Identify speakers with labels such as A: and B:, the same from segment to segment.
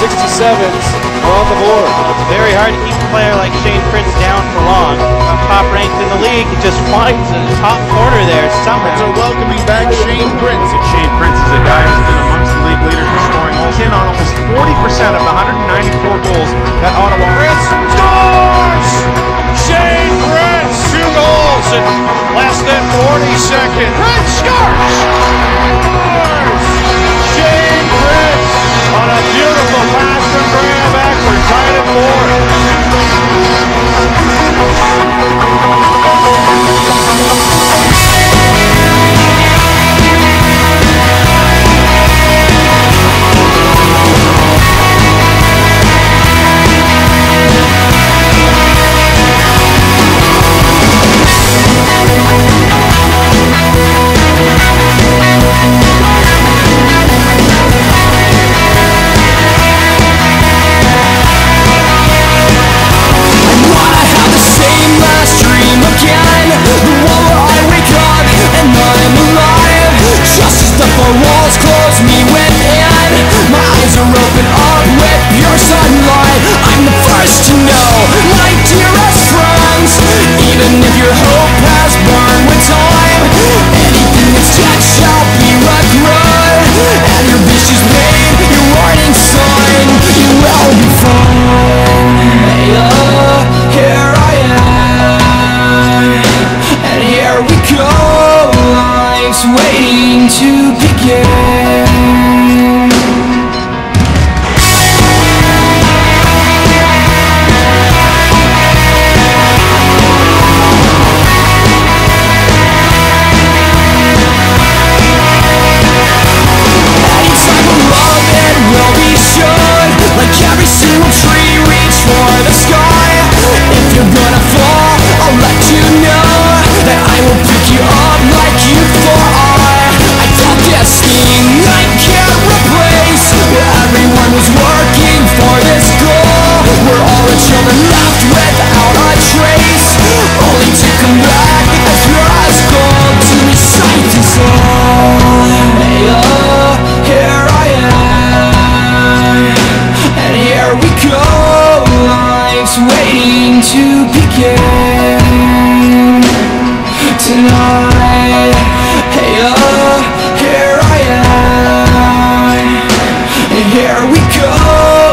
A: 67s are on the board.
B: It's very hard to keep a player like Shane Prince down for long. Top ranked in the league, he just finds a top corner there somehow.
C: So welcoming back Shane Prince.
D: Shane Prince is a guy who's been amongst the league leaders in scoring goals. In on almost 40% of the 194 goals that Ottawa.
A: Prince scores! Shane Prince, 2 goals in less than 40 seconds. Prince scores! Shane Prince on a beautiful pass from Graham backwards, tied at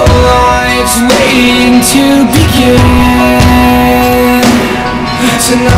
E: 'Tonight